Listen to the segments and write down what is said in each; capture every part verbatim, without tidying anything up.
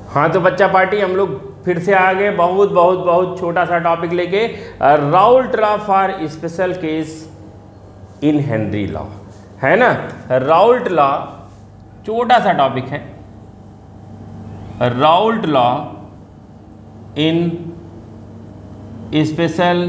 हाँ तो बच्चा पार्टी हम लोग फिर से आ गए, बहुत बहुत बहुत छोटा सा टॉपिक लेके, Raoult law for special case in Henry law, है ना। राउल्ट लॉ छोटा सा टॉपिक है, Raoult law in special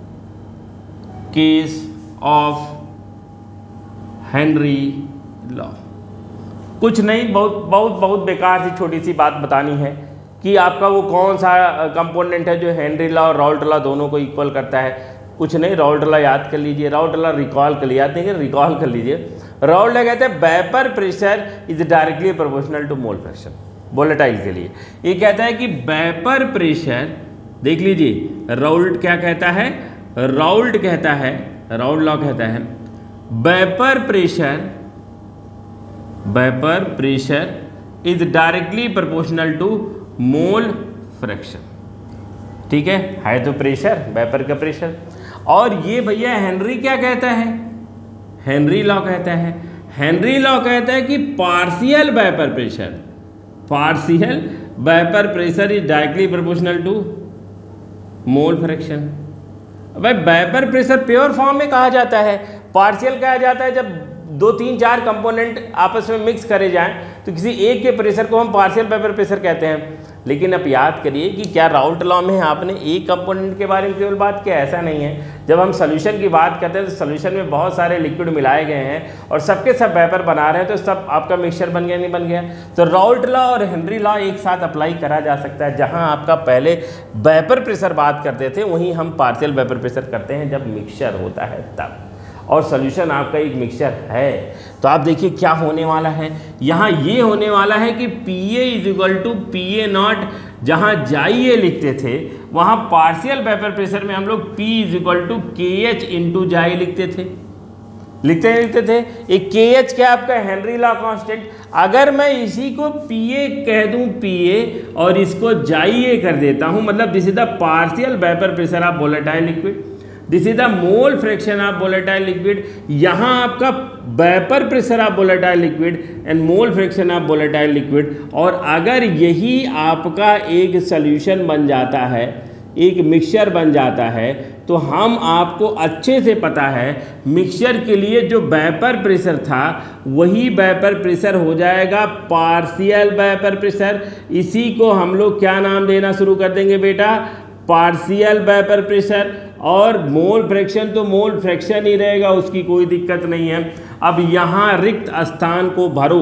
case of Henry law. कुछ नहीं, बहुत बहुत बहुत बेकार सी छोटी सी बात बतानी है कि आपका वो कौन सा कंपोनेंट है जो हेनरी लॉ और राउल्ट लॉ दोनों को इक्वल करता है। कुछ नहीं, राउल्ट लॉ याद कर लीजिए, राउल्ट लॉ रिकॉल कर लिया, देंगे रिकॉल कर लीजिए। राउल्ट लॉ कहते हैं vapour pressure is directly proportional to mole fraction, volatile के लिए। ये कहता है कि वेपर प्रेशर, देख लीजिए राउल्ट क्या कहता है, राउल्ट कहता है, राउल्ट लॉ कहता है vapour pressure, vapour pressure is directly proportional to mole fraction. ठीक है, है तो प्रेशर, वेपर का प्रेशर। और ये भैया हेनरी क्या कहता है, हेनरी लॉ कहता है, हेनरी लॉ कहता है कि partial vapour pressure, partial vapour pressure is directly proportional to mole fraction. भाई वेपर प्रेशर प्योर फॉर्म में कहा जाता है, पार्शियल कहा जाता है जब दो तीन चार कंपोनेंट आपस में मिक्स करे जाएं तो किसी एक के प्रेशर को हम पार्शियल वेपर प्रेशर कहते हैं। लेकिन अब याद करिए कि क्या राउल्ट लॉ में आपने एक कंपोनेंट के बारे में केवल बात किया, ऐसा नहीं है। जब हम सोल्यूशन की बात करते हैं तो सोल्यूशन में बहुत सारे लिक्विड मिलाए गए हैं और सबके सब वेपर बना रहे हैं, तो सब आपका मिक्सचर बन गया नहीं बन गया। तो राउल्ट लॉ और हेनरी लॉ एक साथ अप्लाई करा जा सकता है। जहाँ आपका पहले वेपर प्रेशर बात करते थे वहीं हम पार्शियल वेपर प्रेशर करते हैं जब मिक्सचर होता है तब, और सॉल्यूशन आपका एक मिक्सचर है। तो आप देखिए क्या होने वाला है, यहाँ ये होने वाला है कि P A is equal to P A naught, जहाँ जाई ए लिखते थे वहाँ पार्शियल वेपर प्रेशर में हम लोग P is equal to K H into जाई लिखते थे, लिखते लिखते थे। एक के एच क्या आपका हेनरी लॉ कांस्टेंट, अगर मैं इसी को पी ए कह दूं, पी ए और इसको जाई ए कर देता हूँ, मतलब this is the partial vapour pressure of volatile liquid, this is the mole fraction of volatile liquid. यहाँ आपका vapour pressure of volatile liquid and mole fraction of volatile liquid. और अगर यही आपका एक सॉल्यूशन बन जाता है, एक मिक्सचर बन जाता है, तो हम आपको अच्छे से पता है मिक्सचर के लिए जो वेपर प्रेशर था वही वेपर प्रेशर हो जाएगा पार्शियल वेपर प्रेशर। इसी को हम लोग क्या नाम देना शुरू कर देंगे बेटा, पार्शियल वेपर प्रेशर। और मोल फ्रैक्शन तो मोल फ्रैक्शन ही रहेगा, उसकी कोई दिक्कत नहीं है। अब यहाँ रिक्त स्थान को भरो,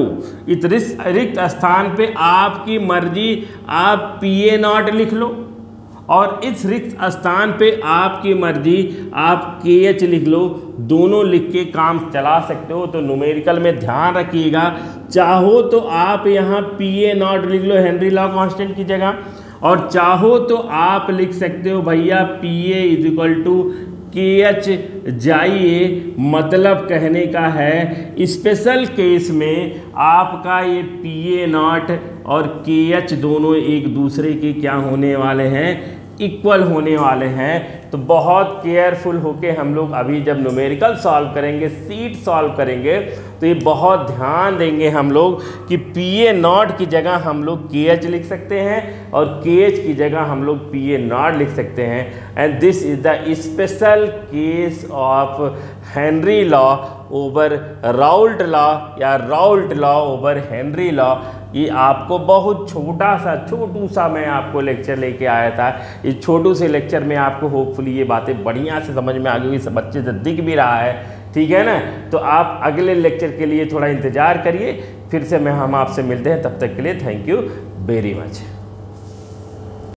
इस रिक्त स्थान पे आपकी मर्जी, आप पी ए नॉट लिख लो और इस रिक्त स्थान पे आपकी मर्जी आप के एच लिख लो, दोनों लिख के काम चला सकते हो। तो न्यूमेरिकल में ध्यान रखिएगा, चाहो तो आप यहाँ पी ए नॉट लिख लो हेनरी लॉ कांस्टेंट की जगह, और चाहो तो आप लिख सकते हो भैया P A is equal to K H जाइए। मतलब कहने का है स्पेशल केस में आपका ये पी ए नॉट और के एच दोनों एक दूसरे के क्या होने वाले हैं, इक्वल होने वाले हैं। तो बहुत केयरफुल होके हम लोग अभी जब न्यूमेरिकल सॉल्व करेंगे, सीट सॉल्व करेंगे, तो ये बहुत ध्यान देंगे हम लोग कि पी ए नॉट की जगह हम लोग के एच लिख सकते हैं और के एच की जगह हम लोग पी ए नॉट लिख सकते हैं। And this is the special case of Henry law over Raoult law या Raoult law over Henry law. ये आपको बहुत छोटा सा छोटू सा मैं आपको लेक्चर लेके आया था। इस छोटू से लेक्चर में आपको होपफुली ये बातें बढ़िया से समझ में आ गई, सब अच्छे से दिख भी रहा है, ठीक है ना। तो आप अगले लेक्चर के लिए थोड़ा इंतज़ार करिए, फिर से मैं हम आपसे मिलते हैं, तब तक के लिए थैंक यू वेरी मच।